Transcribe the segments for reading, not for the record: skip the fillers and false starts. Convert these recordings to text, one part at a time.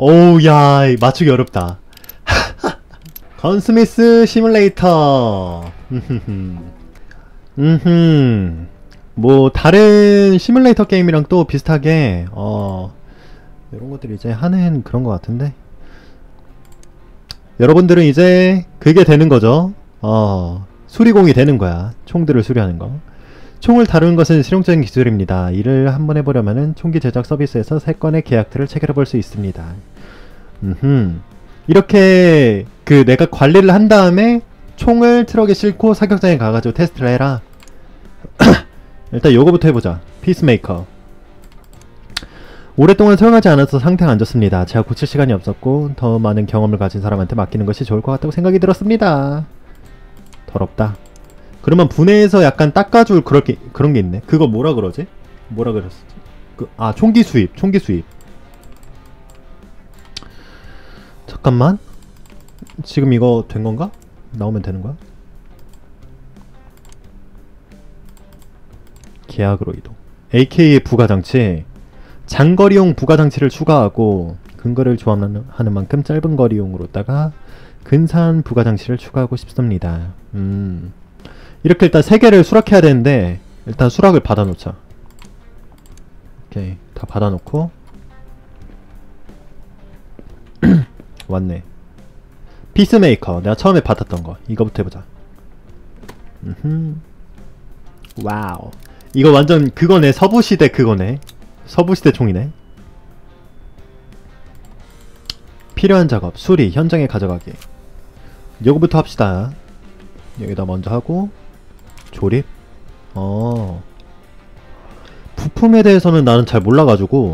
오우, 야, 맞추기 어렵다. 건스미스 시뮬레이터. 뭐 다른 시뮬레이터 게임이랑 또 비슷하게 이런 것들이 이제 하는 그런 것 같은데, 여러분들은 이제 그게 되는 거죠. 수리공이 되는 거야. 총들을 수리하는 거. 총을 다루는 것은 실용적인 기술입니다. 이를 한번 해보려면은 총기 제작 서비스에서 3건의 계약들을 체결해 볼 수 있습니다. 이렇게 그 내가 관리를 한 다음에 총을 트럭에 싣고 사격장에 가가지고 테스트를 해라. 일단 요거부터 해보자. 피스메이커. 오랫동안 사용하지 않아서 상태가 안 좋습니다. 제가 고칠 시간이 없었고 더 많은 경험을 가진 사람한테 맡기는 것이 좋을 것 같다고 생각이 들었습니다. 더럽다. 그러면 분해해서 약간 닦아줄 그런 게 있네. 그거 뭐라 그러지? 뭐라 그랬었지? 총기 수입. 총기 수입. 잠깐만. 지금 이거 된 건가? 나오면 되는 거야? 계약으로 이동. AK의 부가장치. 장거리용 부가장치를 추가하고 근거리를 조합하는 만큼 짧은 거리용으로다가 근사한 부가장치를 추가하고 싶습니다. 이렇게 일단 3개를 수락해야 되는데 일단 수락을 받아놓자. 오케이, 다 받아놓고 왔네. 피스메이커. 내가 처음에 받았던 거 이거부터 해보자. 와우. 이거 완전 그거네. 서부시대 그거네. 서부시대 총이네. 필요한 작업. 수리. 현장에 가져가기. 요거부터 합시다. 여기다 먼저 하고 조립. 부품에 대해서는 나는 잘 몰라가지고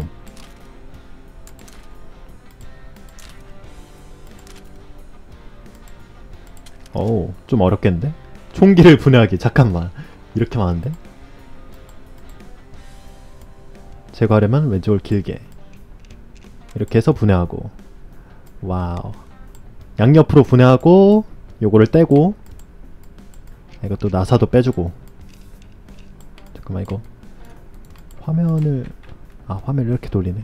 좀 어렵겠는데? 총기를 분해하기. 잠깐만. 이렇게 많은데? 제거하려면 왼쪽을 길게 이렇게 해서 분해하고. 와우. 양옆으로 분해하고 요거를 떼고 이것도 나사도 빼주고. 잠깐만, 이거 화면을 화면을 이렇게 돌리네.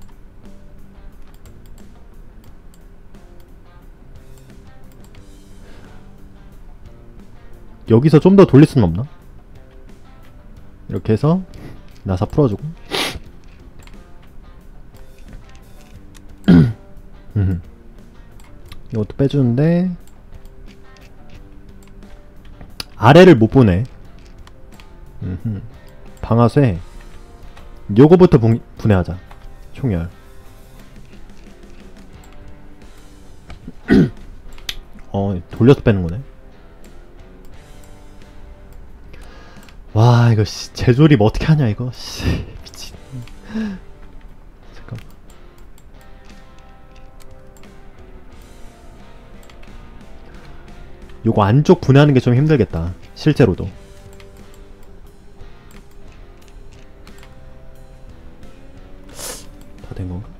여기서 좀 더 돌릴 수는 없나? 이렇게 해서 나사 풀어주고. 이것도 빼주는데 아래를 못 보네. 방아쇠. 요거부터 분해하자. 총열. 돌려서 빼는 거네. 와, 이거 재조립 어떻게 하냐 이거. 미친. 잠깐만. 요거 안쪽 분해하는 게 좀 힘들겠다. 실제로도. 다 된 건가?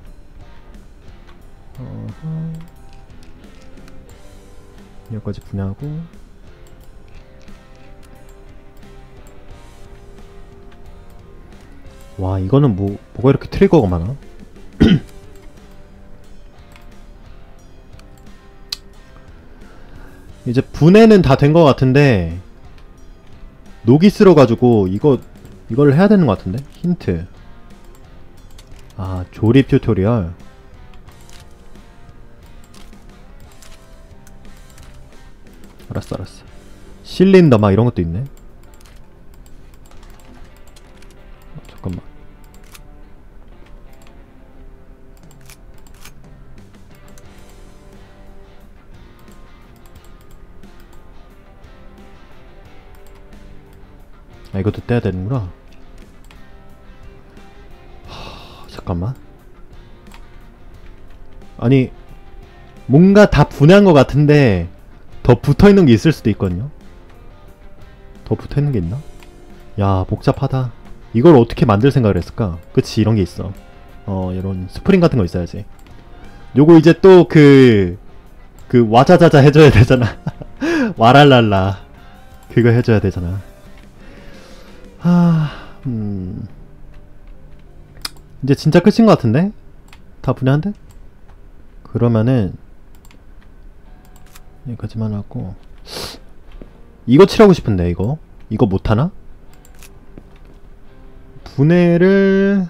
여기까지 분해하고. 와, 이거는 뭐가 이렇게 트리거가 많아? 이제 분해는 다 된 것 같은데 녹이 쓸어가지고 이걸 해야 되는 것 같은데? 힌트. 조립 튜토리얼. 알았어. 실린더 막 이런 것도 있네. 잠깐만. 이것도 떼야 되는구나. 잠깐만. 아니, 뭔가 다 분해한 것 같은데 더 붙어있는 게 있을 수도 있거든요. 더 붙어있는 게 있나? 야, 복잡하다. 이걸 어떻게 만들 생각을 했을까? 그치, 이런 게 있어. 이런 스프링 같은 거 있어야지. 요거 이제 또 그 와자자자 해줘야 되잖아. 와랄랄라. 그거 해줘야 되잖아. 이제 진짜 끝인 것 같은데? 다 분해한 듯? 그러면은 여기까지만 하고 이거 칠하고 싶은데 이거 못하나? 분해를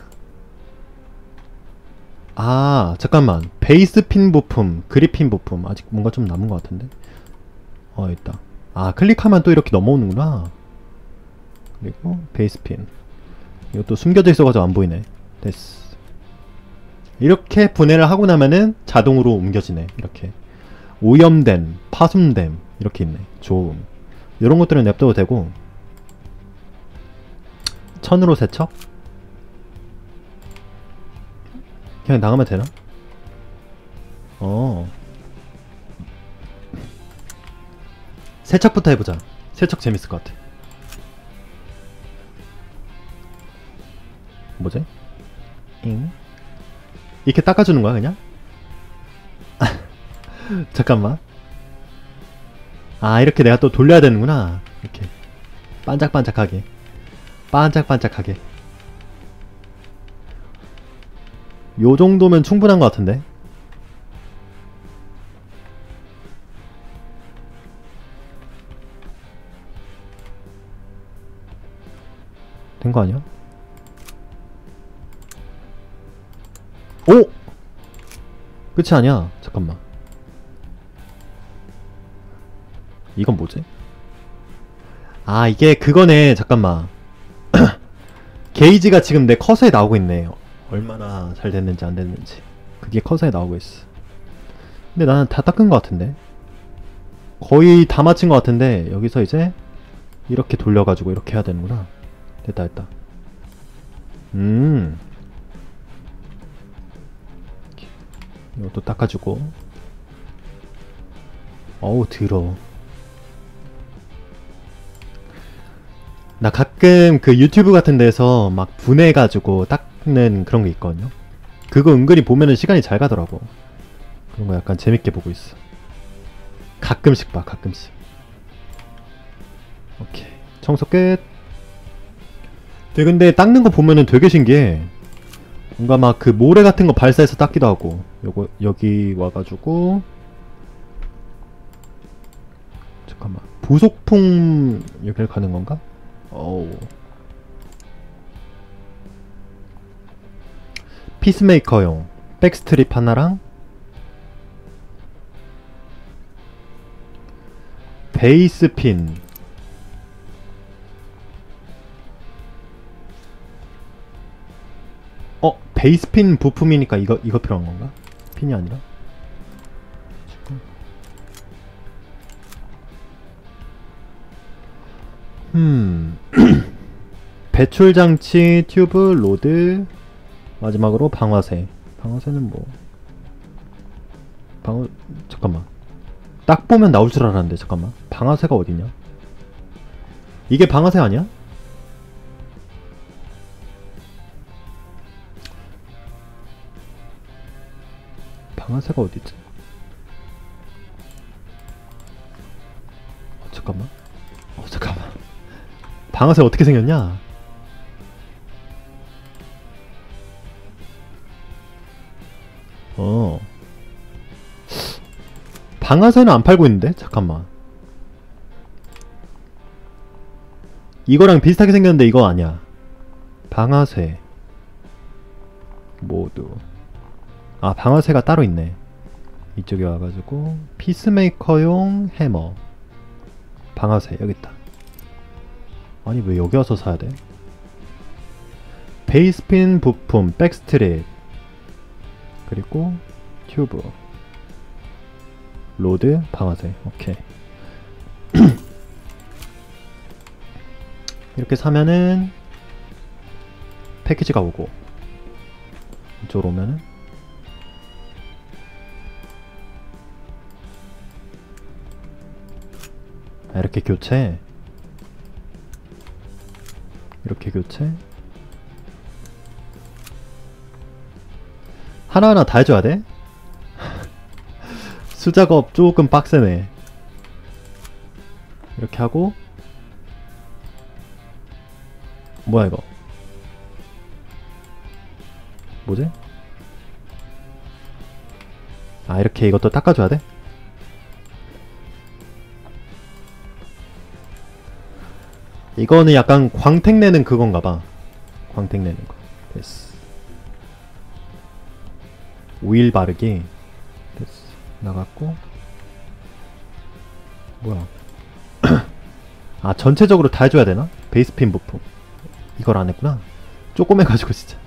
잠깐만. 베이스 핀 부품, 그립 핀 부품 아직 뭔가 좀 남은 것 같은데. 있다. 클릭하면 또 이렇게 넘어오는구나. 그리고 베이스 핀 이것도 숨겨져 있어가지고 안 보이네. 됐어. 이렇게 분해를 하고 나면은 자동으로 옮겨지네. 이렇게 오염됨, 파손됨 이렇게 있네. 좋음. 이런 것들은 냅둬도 되고. 천으로 세척? 그냥 나가면 되나? 세척부터 해보자. 세척 재밌을 것 같아. 뭐지? 이렇게 닦아주는 거야 그냥? 잠깐만. 이렇게 내가 또 돌려야 되는구나. 이렇게 반짝반짝하게 반짝반짝하게. 요 정도면 충분한 것 같은데. 된 거 아니야? 오! 끝이 아니야. 잠깐만. 이건 뭐지? 이게 그거네. 잠깐만. 게이지가 지금 내 커서에 나오고 있네. 얼마나 잘 됐는지 안 됐는지. 그게 커서에 나오고 있어. 근데 나는 다 닦은 것 같은데. 거의 다 맞춘 것 같은데 여기서 이제 이렇게 돌려가지고 이렇게 해야 되는구나. 됐다. 이것도 닦아주고. 어우 더러워. 나 가끔 그 유튜브 같은 데서 막 분해가지고 닦는 그런 게 있거든요. 그거 은근히 보면은 시간이 잘 가더라고. 그런 거 약간 재밌게 보고 있어. 가끔씩 봐, 가끔씩. 오케이. 청소 끝. 근데 닦는 거 보면은 되게 신기해. 뭔가 막 그 모래 같은 거 발사해서 닦기도 하고. 요거, 여기 와가지고. 잠깐만. 부속품 여기를 가는 건가? 어우. 피스메이커용 백스트립 하나랑 베이스핀 베이스핀 부품이니까 이거 필요한 건가? 핀이 아니라? 배출장치, 튜브, 로드, 마지막으로 방화쇠. 방화쇠는 뭐 잠깐만. 딱 보면 나올 줄 알았는데 잠깐만. 방화쇠가 어디냐? 이게 방화쇠 아니야? 방화쇠가 어디지? 잠깐만. 잠깐만. 방화쇠 어떻게 생겼냐? 방아쇠는 안 팔고 있는데? 잠깐만. 이거랑 비슷하게 생겼는데 이거 아니야. 방아쇠 모드. 방아쇠가 따로 있네. 이쪽에 와가지고 피스메이커용 해머. 방아쇠 여기있다. 아니 왜 여기 와서 사야 돼? 베이스핀 부품 백스트립 그리고 튜브 로드 방아쇠. 오케이. 이렇게 사면은 패키지가 오고 이쪽으로 오면은 이렇게 교체. 이렇게 교체. 하나하나 다 해줘야 돼? 수작업 조금 빡세네. 이렇게 하고. 뭐야 이거? 뭐지? 아, 이렇게 이것도 닦아줘야 돼? 이거는 약간 광택 내는 그건가봐. 광택 내는 거. 됐어. 오일 바르기. 됐어. 나갔고. 뭐야. 아, 전체적으로 다 해줘야 되나? 베이스핀 부품. 이걸 안 했구나. 쪼꼬매가지고 진짜.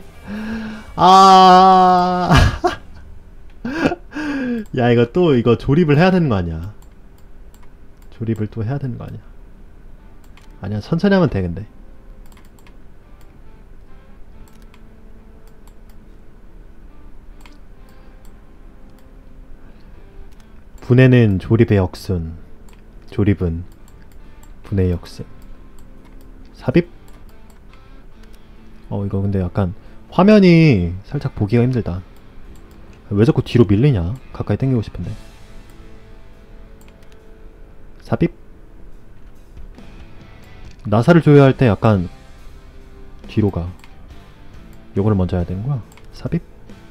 아. 야, 이거 또 이거 조립을 해야 되는 거 아니야? 조립을 또 해야 되는 거 아니야? 아니야, 천천히 하면 돼. 근데 분해는 조립의 역순, 조립은 분해의 역순. 삽입? 이거 근데 약간 화면이 살짝 보기가 힘들다. 왜 자꾸 뒤로 밀리냐? 가까이 당기고 싶은데. 삽입? 나사를 조여할 때 약간 뒤로 가. 요거를 먼저 해야 되는 거야. 삽입?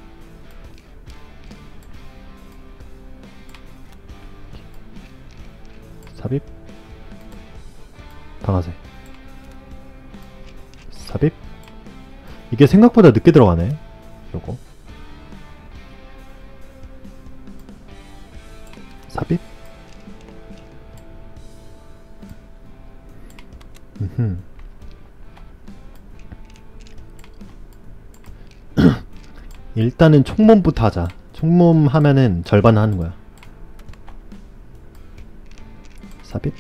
삽입? 방아쇠. 삽입? 이게 생각보다 늦게 들어가네. 요거. 삽입? 일단은 총몸부터 하자. 총몸 하면은 절반 하는 거야. 삽입?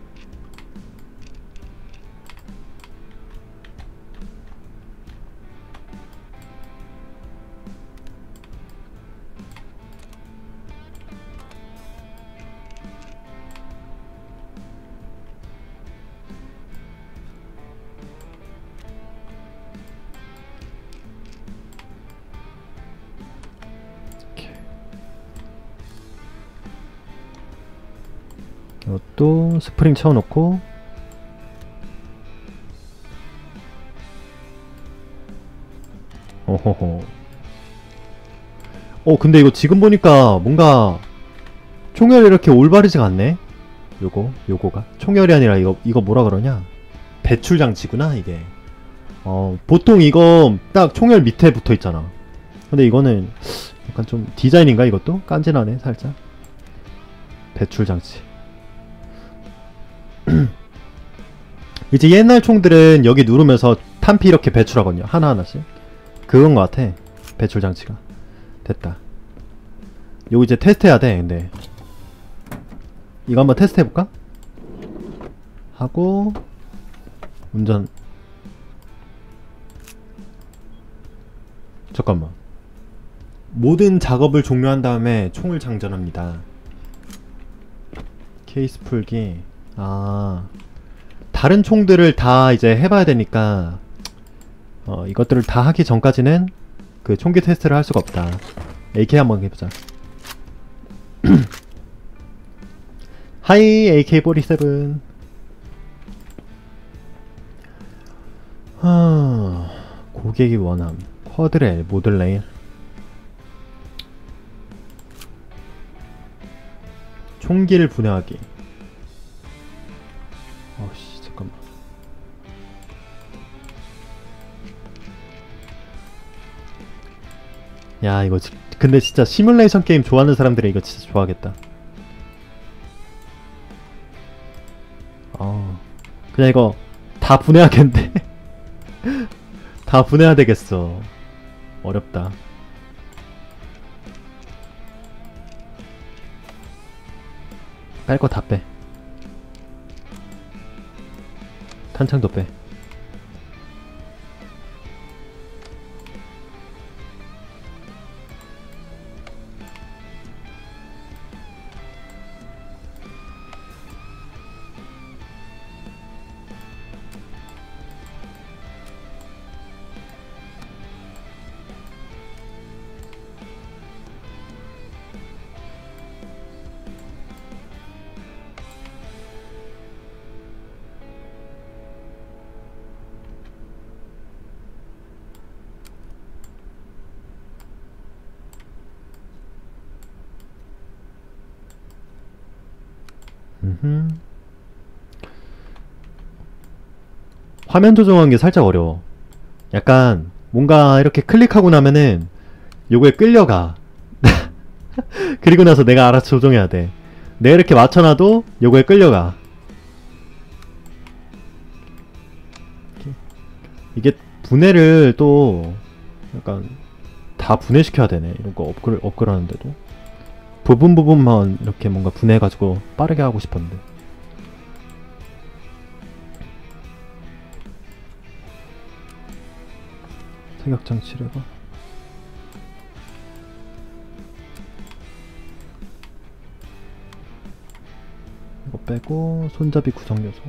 이것도 스프링 채워놓고 어허허. 근데 이거 지금 보니까 뭔가 총열이 이렇게 올바르지가 않네. 요거가 총열이 아니라 이거 뭐라 그러냐, 배출 장치구나 이게. 보통 이거 딱 총열 밑에 붙어 있잖아. 근데 이거는 약간 좀 디자인인가, 이것도 깐진하네 살짝. 배출 장치. 이제 옛날 총들은 여기 누르면서 탄피 이렇게 배출하거든요, 하나하나씩. 그건 것 같아, 배출 장치가. 됐다. 요거 이제 테스트 해야 돼. 근데 이거 한번 테스트 해볼까? 하고 운전. 잠깐만. 모든 작업을 종료한 다음에 총을 장전합니다. 케이스 풀기. 다른 총들을 다 이제 해봐야 되니까 이것들을 다 하기 전까지는 그 총기 테스트를 할 수가 없다. AK 한번 해보자. 하이 AK-47. 고객이 원함. 쿼드렐 모듈레일. 총기를 분해하기. 어씨, 잠깐만. 야, 이거 근데 진짜 시뮬레이션 게임 좋아하는 사람들이 이거 진짜 좋아하겠다. 그냥 이거 다 분해하겠는데? 다 분해야 되겠어. 어렵다. 빨 거 다 빼. 탄창도 빼. 음흠. 화면 조정하는 게 살짝 어려워. 약간 뭔가 이렇게 클릭하고 나면은 요거에 끌려가. 그리고 나서 내가 알아서 조정해야 돼. 내가 이렇게 맞춰놔도 요거에 끌려가. 이게 분해를 또 약간 다 분해시켜야 되네. 이런 거 업글 하는데도 부분만 이렇게 뭔가 분해해가지고 빠르게 하고 싶었는데. 생각장치래가 이거 빼고 손잡이 구성 요소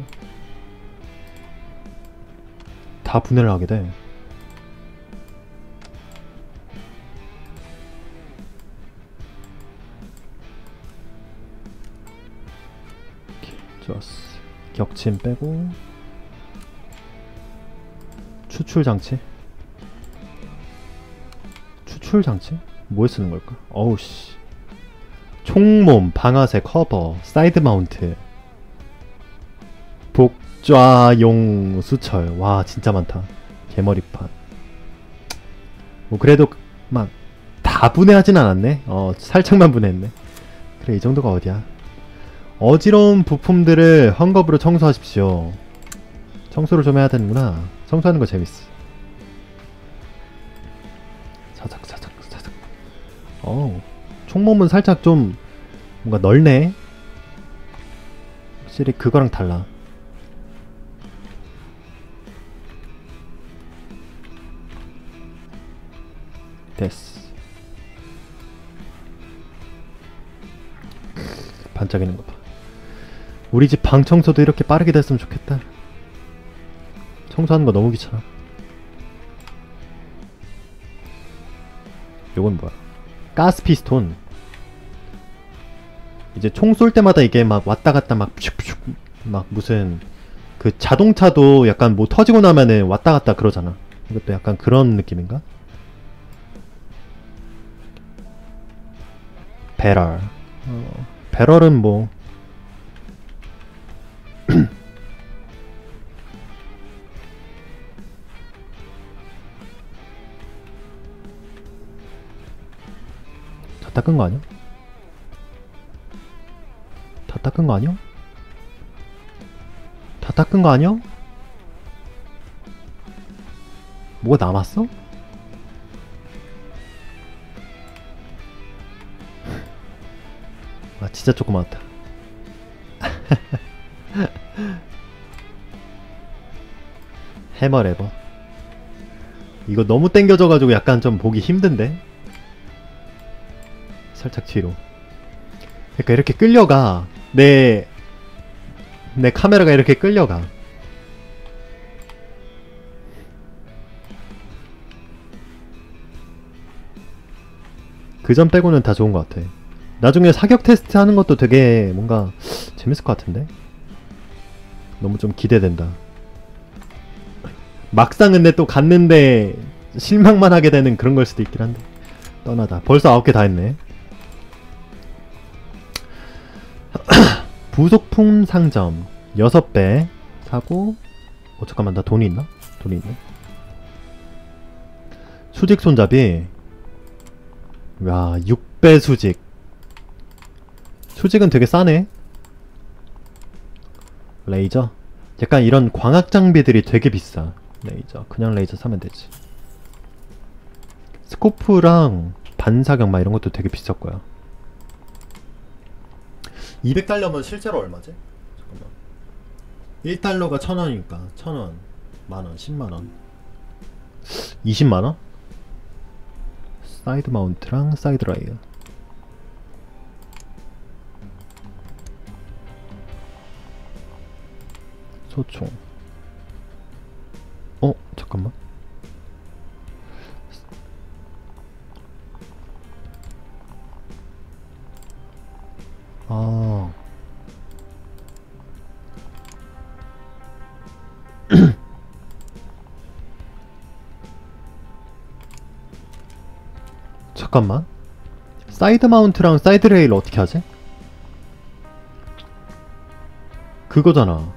다 분해를 하게 돼. 좋았어. 격침 빼고 추출 장치? 추출 장치? 뭐에 쓰는 걸까? 어우씨. 총몸, 방아쇠, 커버, 사이드 마운트, 복좌용 수철. 와 진짜 많다. 개머리판. 뭐 그래도 막 다 분해하진 않았네. 살짝만 분해했네. 그래 이 정도가 어디야. 어지러운 부품들을 헝겊으로 청소하십시오. 청소를 좀 해야 되는구나. 청소하는 거 재밌어. 사삭. 총몸은 살짝 좀 뭔가 넓네. 확실히 그거랑 달라. 됐어. 반짝이는 거 봐. 우리 집 방 청소도 이렇게 빠르게 됐으면 좋겠다. 청소하는 거 너무 귀찮아. 요건 뭐야? 가스 피스톤. 이제 총 쏠 때마다 이게 막 왔다 갔다 막 슉슉 막 무슨 그 자동차도 약간 뭐 터지고 나면은 왔다 갔다 그러잖아. 이것도 약간 그런 느낌인가? 배럴. 배럴은 뭐 다 닦은 거 아니야? 다 닦은 거 아니야? 다 닦은 거 아니야? 뭐가 남았어? 아 진짜 조그맣다. 해머 레버. 이거 너무 땡겨져가지고 약간 좀 보기 힘든데? 살짝 뒤로. 그러니까 이렇게 끌려가. 내 카메라가 이렇게 끌려가. 그 점 빼고는 다 좋은 것 같아. 나중에 사격 테스트 하는 것도 되게 뭔가 재밌을 것 같은데? 너무 좀 기대된다. 막상 근데 또 갔는데 실망만 하게 되는 그런 걸 수도 있긴 한데. 떠나다. 벌써 9개 다 했네. 부속품 상점 6배 사고. 잠깐만 나 돈이 있나? 돈이 있네. 수직 손잡이. 야 6배 수직. 수직은 되게 싸네. 레이저. 약간 이런 광학 장비들이 되게 비싸. 레이저 그냥 레이저 사면 되지. 스코프랑 반사격 막 이런 것도 되게 비쌀 거야. 200달러면 실제로 얼마지? 잠깐만. 1달러가 1000원이니까 1000원, 만원, 10만원, 20만원? 사이드 마운트랑 사이드 라이어. 소총. 잠깐만. 아. 잠깐만. 사이드 마운트랑 사이드 레일 어떻게 하지? 그거잖아.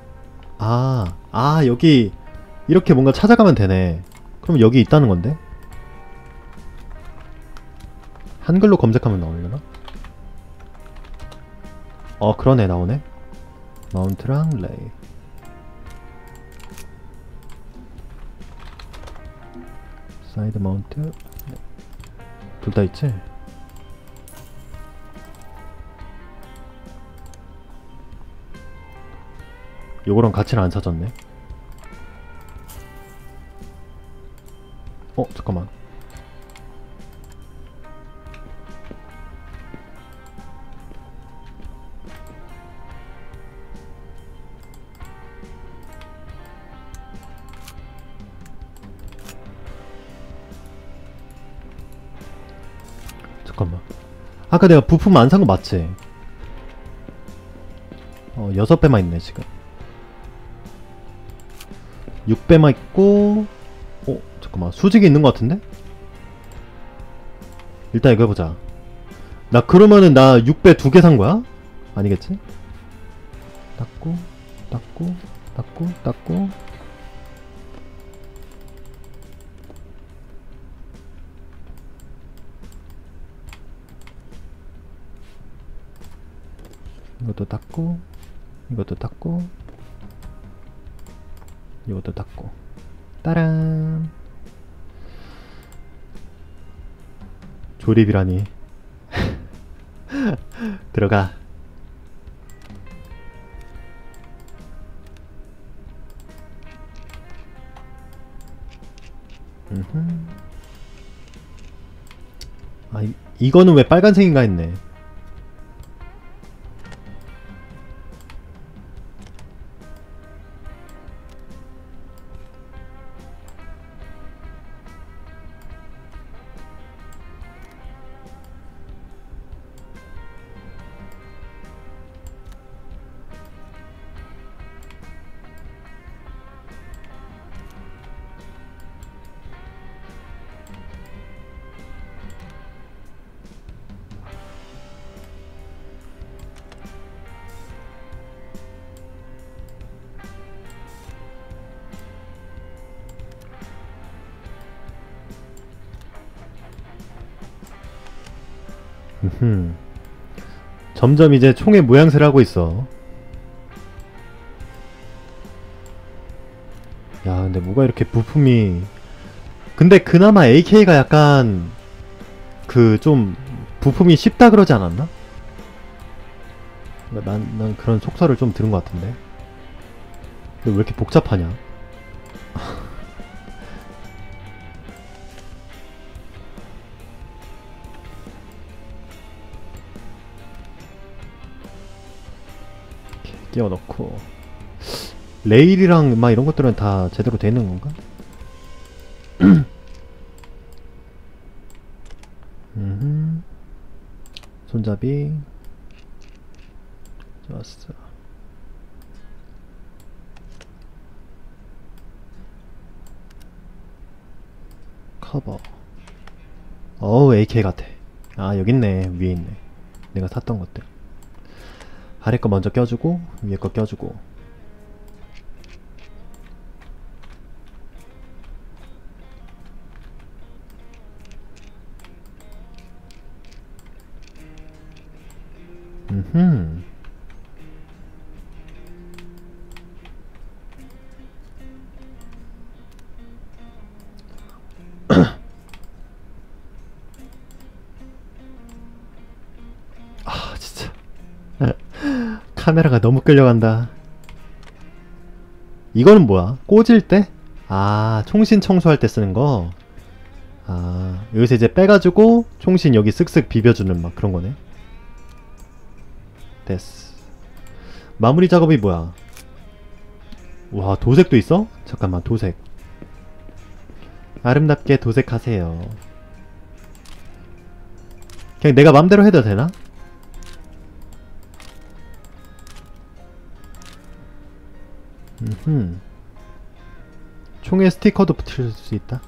여기 이렇게 뭔가 찾아가면 되네. 그럼 여기 있다는 건데? 한글로 검색하면 나오려나? 그러네, 나오네. 마운트랑 레이. 사이드 마운트. 둘 다 있지? 요거랑 같이는 안 찾았네. 잠깐만. 잠깐만. 아까 내가 부품 안 산 거 맞지? 6배만 있네 지금. 6배만 있고. 잠깐만, 수직이 있는 거 같은데? 일단 이거 해보자. 나 그러면은 나 6배 2개 산 거야? 아니겠지? 닦고 닦고 닦고 닦고. 이것도 닦고, 이것도 닦고, 이것도 닦고. 따란. 조립이라니. 들어가. 이거는 왜 빨간색인가 했네. 점점 이제 총의 모양새를 하고 있어. 야, 근데 뭐가 이렇게 부품이. 근데 그나마 AK가 약간 좀 부품이 쉽다 그러지 않았나? 그러니까 난 그런 속설을 좀 들은 것 같은데. 근데 왜 이렇게 복잡하냐? 끼워 넣고. 레일이랑 막 이런 것들은 다 제대로 돼 있는 건가? 손잡이. 좋았어. 커버. AK 같아. 여기 있네. 위에 있네. 내가 샀던 것들. 아래 거 먼저 껴주고 위에 거 껴주고. 진짜. 카메라가 너무 끌려간다. 이거는 뭐야? 꽂을 때? 총신 청소할 때 쓰는 거? 여기서 이제 빼가지고 총신 여기 쓱쓱 비벼주는 막 그런 거네. 됐어. 마무리 작업이 뭐야? 와, 도색도 있어? 잠깐만, 도색. 아름답게 도색하세요. 그냥 내가 맘대로 해도 되나? 총에 스티커도 붙일 수 있다.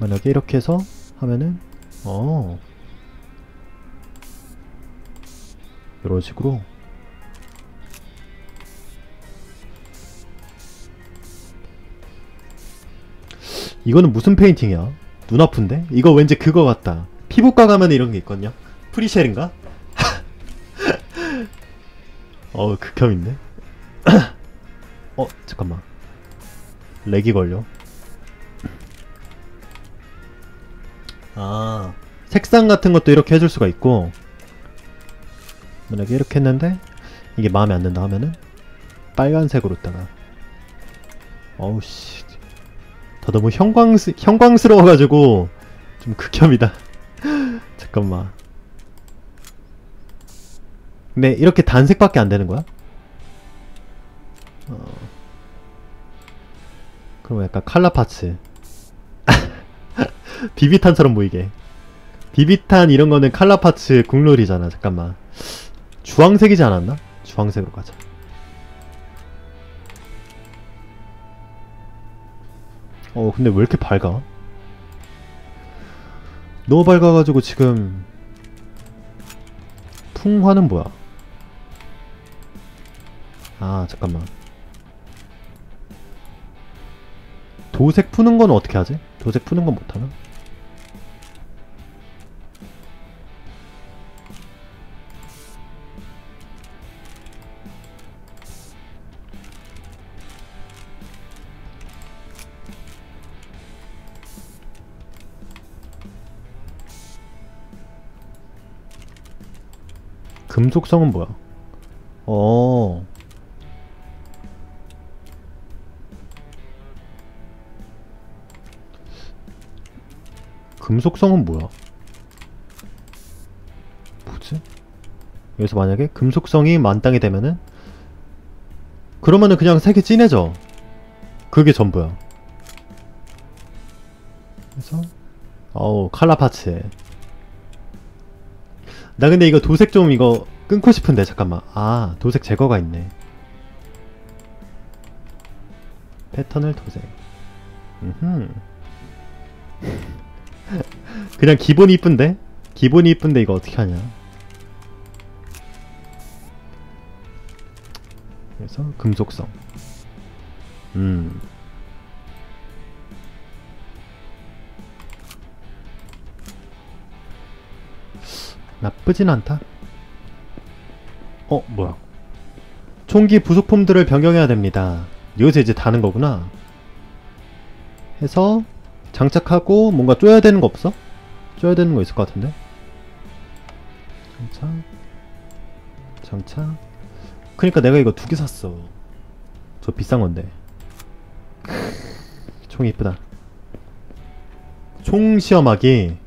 만약에 이렇게 해서 하면은 이런 식으로 이거는 무슨 페인팅이야? 눈 아픈데? 이거 왠지 그거 같다. 피부과 가면 이런 게 있거든요. 프리쉘인가? 극혐인데? 잠깐만. 렉이 걸려. 색상 같은 것도 이렇게 해줄 수가 있고, 만약에 이렇게 했는데 이게 마음에 안 든다 하면은 빨간색으로다가 어우씨 다 너무 형광스러워가지고 좀 극혐이다. 잠깐만. 근데 이렇게 단색밖에 안 되는 거야? 그럼 약간 칼라 파츠. 비비탄처럼 보이게. 비비탄 이런 거는 칼라 파츠 국룰이잖아. 잠깐만. 주황색이지 않았나? 주황색으로 가자. 근데 왜 이렇게 밝아? 너무 밝아가지고 지금 풍화는 뭐야? 잠깐만. 도색 푸는 건 어떻게 하지? 도색 푸는 건 못하나? 금속성은 뭐야? 금속성은 뭐야? 뭐지? 여기서 만약에 금속성이 만땅이 되면은 그러면은 그냥 색이 진해져. 그게 전부야. 그래서 칼라 파츠. 나 근데 이거 도색 좀 이거 끊고 싶은데 잠깐만. 도색 제거가 있네. 패턴을 도색. 그냥 기본이 이쁜데? 기본이 이쁜데 이거 어떻게 하냐. 그래서 금속성. 나쁘진 않다. 뭐야. 총기 부속품들을 변경해야 됩니다. 여기서 이제 다는 거구나. 해서 장착하고 뭔가 쪼야 되는 거 없어? 쪼야 되는 거 있을 것 같은데? 장착. 그니까 내가 이거 2개 샀어. 저 비싼 건데. 총이 이쁘다. 총 시험하기.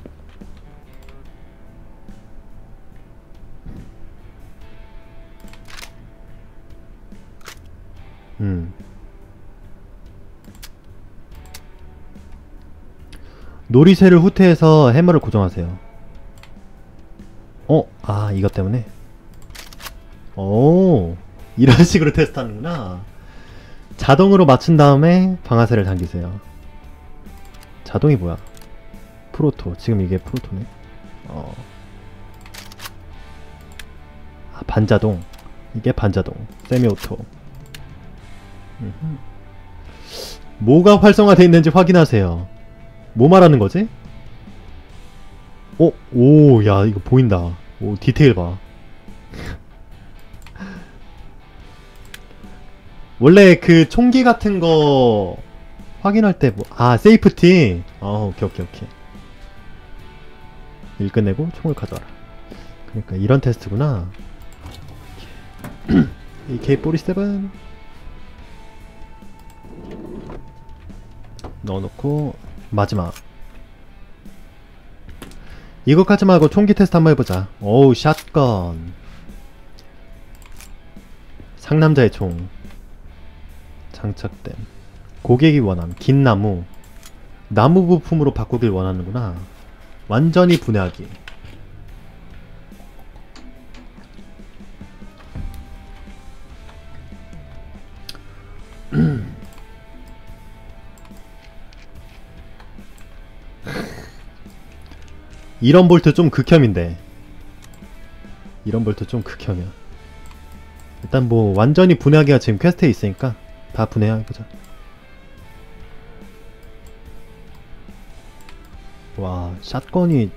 놀이쇠를 후퇴해서 해머를 고정하세요. 이것 때문에? 이런 식으로 테스트하는구나. 자동으로 맞춘 다음에 방아쇠를 당기세요. 자동이 뭐야? 프로토. 지금 이게 프로토네. 반자동. 이게 반자동. 세미오토. 뭐가 활성화되어 있는지 확인하세요. 뭐 말하는 거지? 야, 이거 보인다. 디테일 봐. 원래 그 총기 같은 거 확인할 때 세이프티. 오케이. 일 끝내고 총을 가져와라. 그러니까 이런 테스트구나. AK-47 넣어놓고 마지막. 이거까지 말고 총기 테스트 한번 해보자. 샷건. 상남자의 총. 장착됨. 고객이 원함. 긴 나무. 나무 부품으로 바꾸길 원하는구나. 완전히 분해하기. 이런 볼트 좀 극혐인데. 이런 볼트 좀 극혐이야. 일단 뭐 완전히 분해하기가 지금 퀘스트에 있으니까 다 분해해보자. 와, 샷건이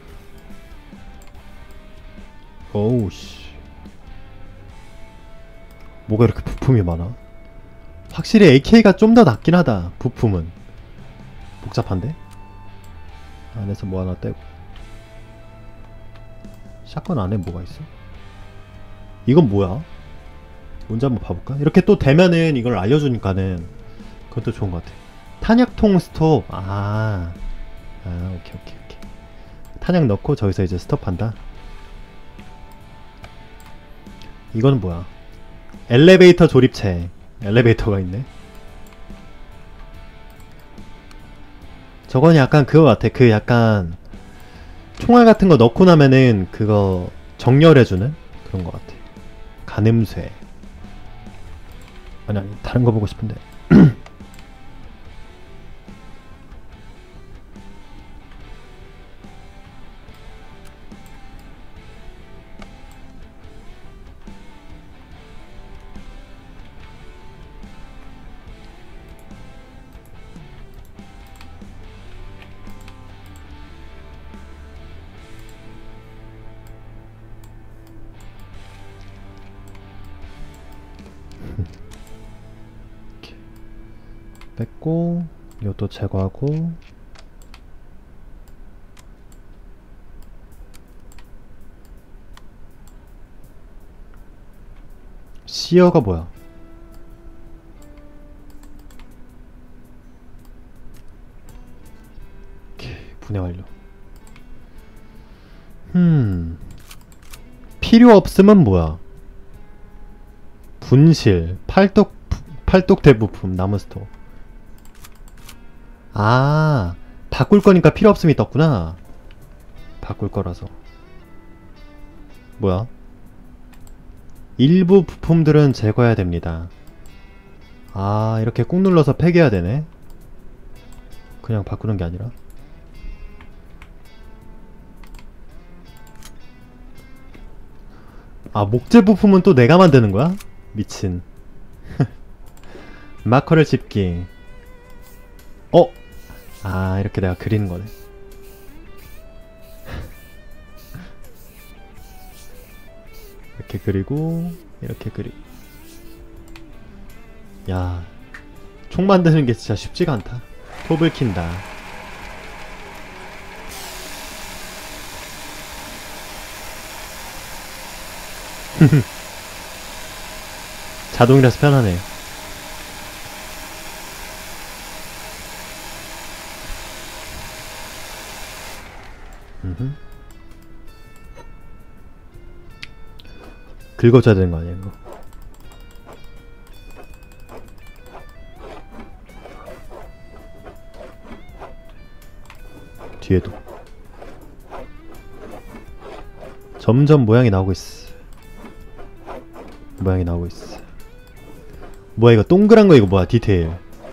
오우씨, 뭐가 이렇게 부품이 많아? 확실히 AK가 좀 더 낫긴 하다. 부품은 복잡한데? 안에서 뭐 하나 떼고. 샷건 안에 뭐가 있어? 이건 뭐야? 뭔지 한번 봐볼까? 이렇게 또 되면은 이걸 알려주니까는 그것도 좋은 것 같아. 탄약통 스톱. 오케이. 탄약 넣고 저기서 이제 스톱한다. 이건 뭐야? 엘리베이터 조립체. 엘리베이터가 있네. 저건 약간 그거 같아. 그 약간 총알 같은 거 넣고 나면은 그거 정렬해주는 그런 것 같아. 가늠쇠. 아니 다른 거 보고 싶은데. 뺐고 이것도 제거하고. 시어가 뭐야? 오케이, 분해 완료. 필요 없음은 뭐야? 분실, 팔뚝 대부품, 나무 스토어. 바꿀 거니까 필요 없음이 떴구나. 바꿀 거라서. 뭐야? 일부 부품들은 제거해야 됩니다. 이렇게 꾹 눌러서 폐기해야 되네. 그냥 바꾸는 게 아니라. 목재 부품은 또 내가 만드는 거야? 미친. 마커를 집기. 이렇게 내가 그리는 거네. 이렇게 그리고 이렇게 그리고. 야, 총 만드는 게 진짜 쉽지가 않다. 톱을 킨다. 자동이라서 편하네. 긁어줘야 되는 거 아니야 이거? 뒤에도 점점 모양이 나오고 있어. 모양이 나오고 있어. 뭐야 이거 동그란 거 이거 뭐야? 디테일.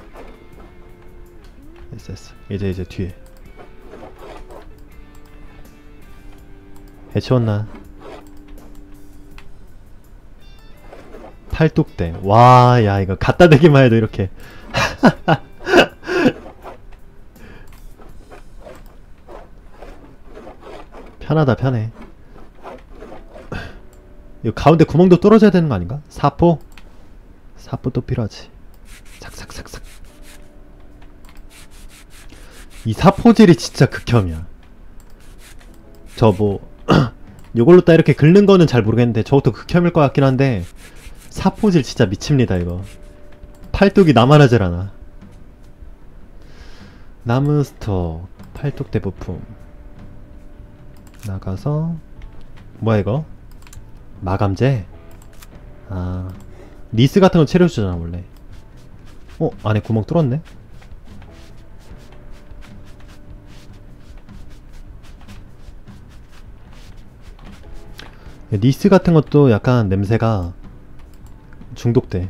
됐어. 이제 뒤에 해치웠나? 팔뚝대. 와, 야 이거 갖다 대기만 해도 이렇게. 편하다 편해. 이거 가운데 구멍도 뚫어줘야 되는 거 아닌가? 사포? 사포도 필요하지. 삭삭삭삭. 이 사포질이 진짜 극혐이야. 저 뭐 요걸로 딱 이렇게 긁는 거는 잘 모르겠는데 저것도 극혐일 것 같긴 한데 사포질 진짜 미칩니다 이거. 팔뚝이 나만하질 않아. 나무 스톡, 팔뚝 대부품. 나가서 뭐야 이거? 마감재? 니스 같은 거 채려주잖아 원래. 안에 구멍 뚫었네? 니스 같은 것도 약간 냄새가 중독돼.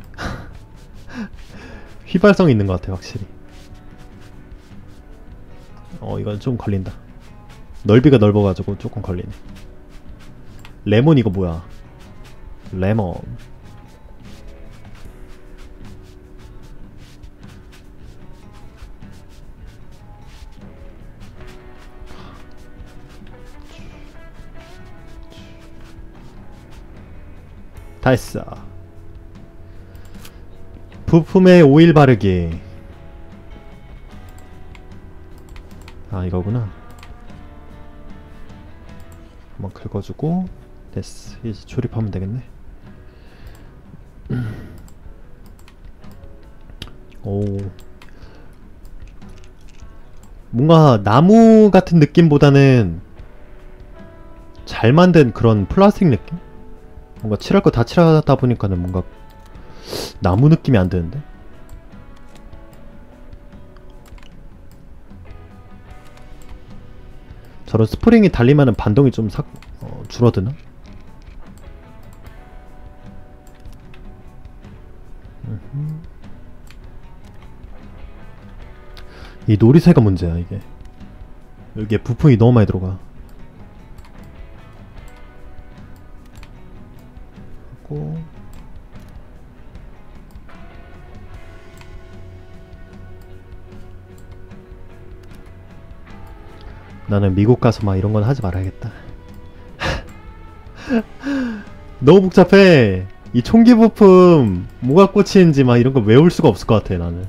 휘발성이 있는 것 같아 확실히. 이건 좀 걸린다. 넓이가 넓어가지고 조금 걸리네. 레몬 이거 뭐야? 레몬. 다 했어. 부품에 오일 바르기. 아 이거구나. 한번 긁어주고 됐어. 이제 조립하면 되겠네. 오, 뭔가 나무 같은 느낌보다는 잘 만든 그런 플라스틱 느낌? 뭔가 칠할 거 다 칠하다 보니까는 뭔가 나무 느낌이 안 드는데? 저런 스프링이 달리면은 반동이 좀 줄어드나? 이 놀이새가 문제야 이게. 여기에 부품이 너무 많이 들어가. 하고 나는 미국 가서 막 이런 건 하지 말아야겠다. 너무 복잡해. 이 총기 부품 뭐가 꽂히는지 막 이런 거 외울 수가 없을 것 같아 나는.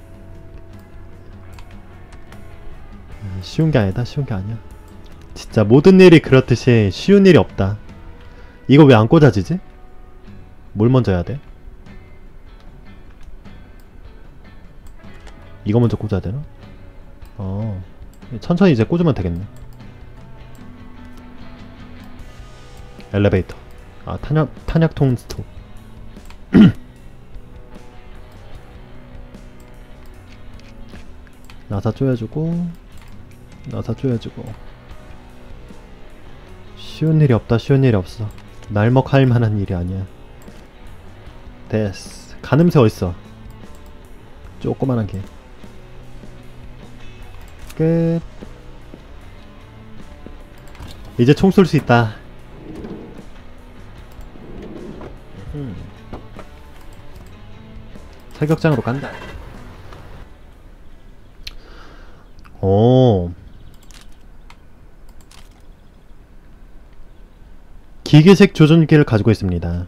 쉬운 게 아니다. 쉬운 게 아니야. 진짜 모든 일이 그렇듯이 쉬운 일이 없다. 이거 왜 안 꽂아지지? 뭘 먼저 해야 돼? 이거 먼저 꽂아야 되나? 천천히 이제 꽂으면 되겠네. 엘리베이터. 아 탄약통 스톱. 나사 쪼여주고 나사 쪼여주고. 쉬운 일이 없다. 쉬운 일이 없어. 날먹할 만한 일이 아니야. 됐어. 가늠새 어딨어? 조그만한 게. 끝. 이제 총 쏠 수 있다. 사격장으로 간다. 오. 기계식 조준기를 가지고 있습니다.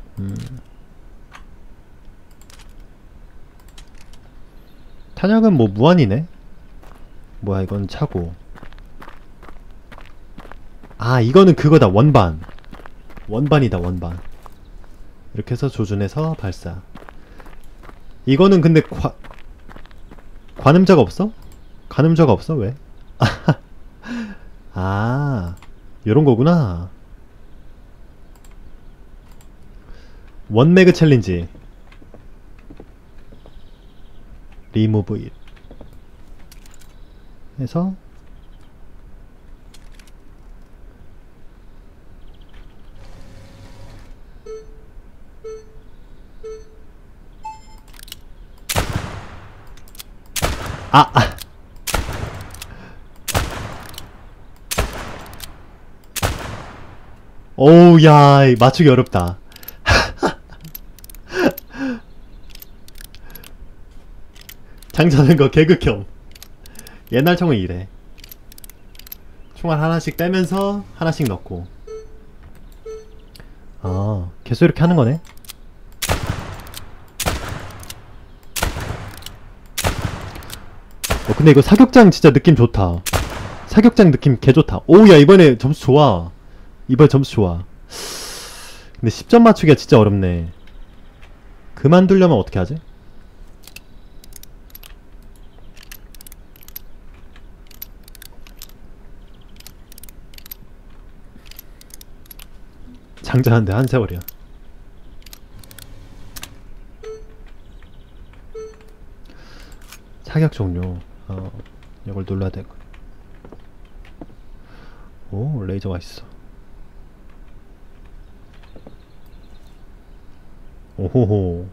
탄약은 뭐 무한이네? 뭐야 이건 차고. 아 이거는 그거다. 원반. 원반이다 원반. 이렇게 해서 조준해서 발사. 이거는 근데 관음자가 없어? 가늠자가 없어? 왜? 아 요런 거구나. 원매그 챌린지. 리무브 잇 해서 아! 오우 야 맞추기 어렵다. 장전한 거 개극혐. 옛날 총은 이래. 총알 하나씩 떼면서 하나씩 넣고. 아 계속 이렇게 하는 거네. 근데 이거 사격장 진짜 느낌 좋다. 사격장 느낌 개 좋다. 오야 이번에 점수 좋아. 이번에 점수 좋아. 근데 10점 맞추기가 진짜 어렵네. 그만두려면 어떻게 하지? 장전하는데 한 세월이야. 사격 종료. 이걸 눌러야 되고. 오 레이저가 있어. 오호호.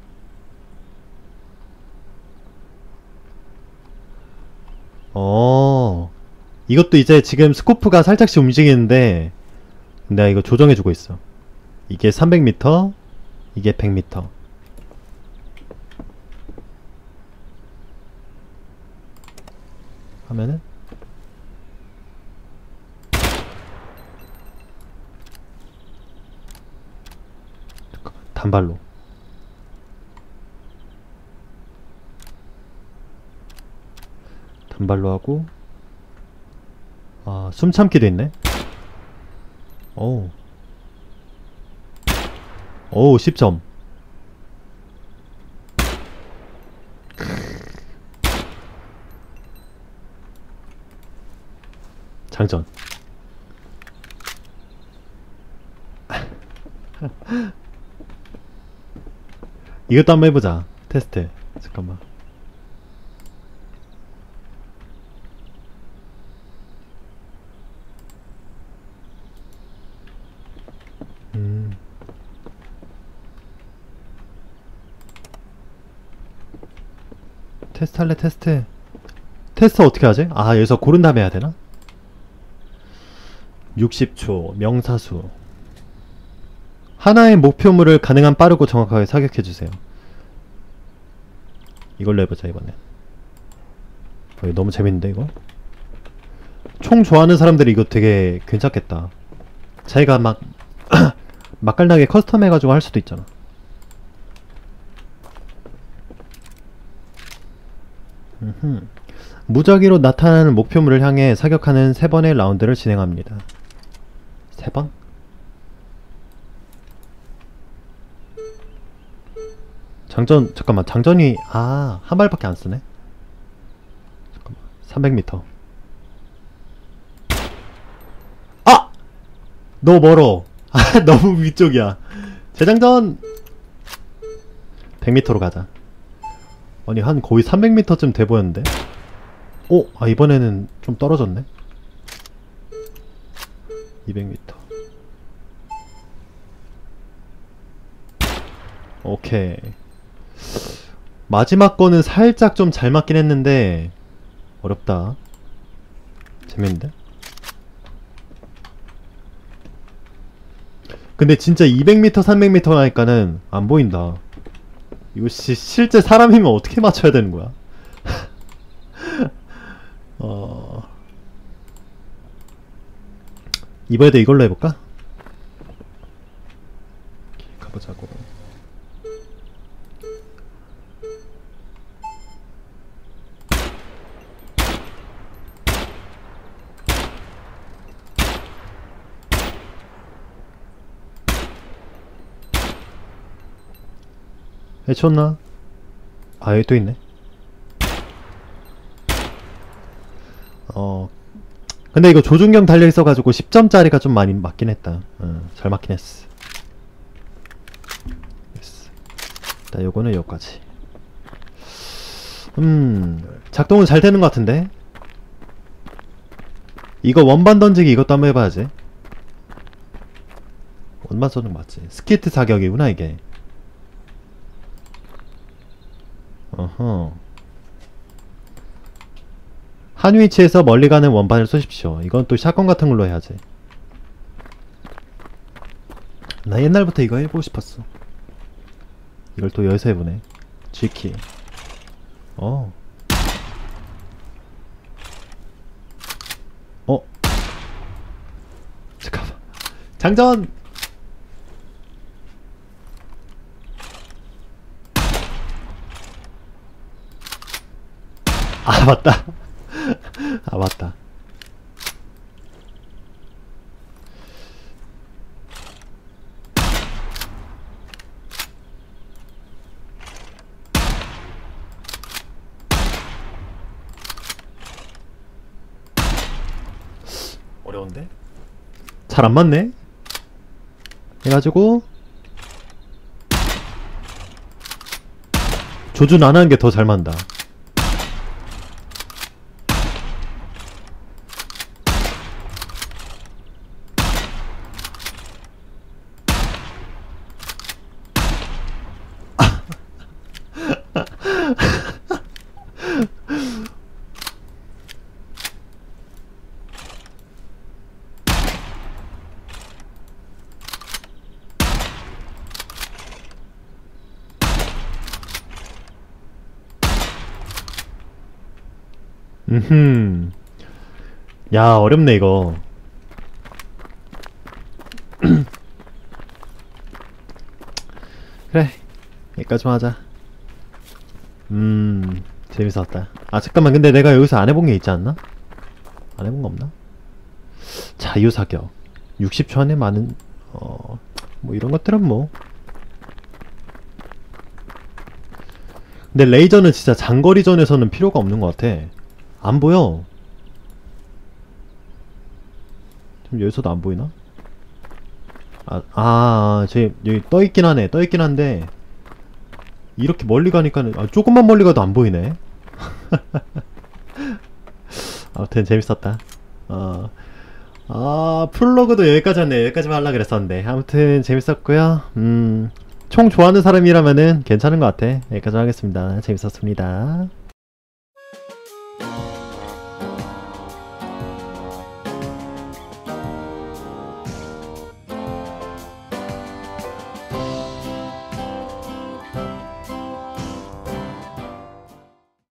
이것도 이제 지금 스코프가 살짝씩 움직이는데 내가 이거 조정해주고 있어. 이게 300m, 이게 100m. 하면은 잠깐만, 단발로 하고 아, 숨참기도 있네. 오우 10점. 장전. 이것도 한번 해보자. 테스트. 잠깐만. 테스트 할래. 테스트 어떻게 하지? 아, 여기서 고른 다음에 해야 되나? 60초 명사수. 하나의 목표물을 가능한 빠르고 정확하게 사격해주세요. 이걸로 해보자 이번엔. 이거 너무 재밌는데 이거? 총 좋아하는 사람들이 이거 되게 괜찮겠다. 자기가 막 맛깔나게 커스텀 해가지고 할 수도 있잖아. 무작위로 나타나는 목표물을 향해 사격하는 3번의 라운드를 진행합니다. 3번? 장전, 잠깐만, 장전이, 아, 한 발밖에 안 쓰네? 잠깐만, 300m. 아! 너무 멀어. 아, 너무 위쪽이야. 재장전! 100m로 가자. 아니, 한 거의 300m쯤 돼 보였는데? 오! 아, 이번에는 좀 떨어졌네? 200m. 오케이. 마지막 거는 살짝 좀 잘 맞긴 했는데 어렵다. 재밌는데? 근데 진짜 200m, 300m 하니까는 안 보인다. 이거 실제 사람이면 어떻게 맞춰야 되는 거야? 이번에도 이걸로 해볼까? 가보자고. 해쳤나? 아, 여기 또 있네. 근데 이거 조준경 달려있어가지고 10점짜리가 좀 많이 맞긴 했다. 잘 맞긴 했어. 일단 요거는 여기까지. 작동은 잘 되는 것 같은데? 이거 원반 던지기 이것도 한번 해봐야지. 원반 쏘는 거 맞지? 스키트 사격이구나 이게. 어허. 한 위치에서 멀리 가는 원반을 쏘십시오. 이건 또 샷건 같은 걸로 해야지. 나 옛날부터 이거 해보고 싶었어. 이걸 또 여기서 해보네. G키. 잠깐만. 장전! 아, 맞다. 아, 맞다. 어려운데? 잘 안 맞네? 해가지고 조준 안 하는 게 더 잘 맞는다. 음흠. 야, 어렵네, 이거. 그래, 여기까지만 하자. 재밌었다. 아, 잠깐만, 근데 내가 여기서 안 해본 게 있지 않나? 안 해본 거 없나? 자유사격. 60초 안에 많은, 뭐 이런 것들은 뭐. 근데 레이저는 진짜 장거리전에서는 필요가 없는 것 같아. 안 보여. 지금 여기서도 안 보이나? 저기 여기 떠있긴 하네. 떠있긴 한데 이렇게 멀리 가니까는 조금만 멀리 가도 안 보이네. 아무튼 재밌었다. 프롤로그도 여기까지 왔네. 여기까지만 하려고 그랬었는데 아무튼 재밌었고요. 총 좋아하는 사람이라면은 괜찮은 것 같아. 여기까지 하겠습니다. 재밌었습니다.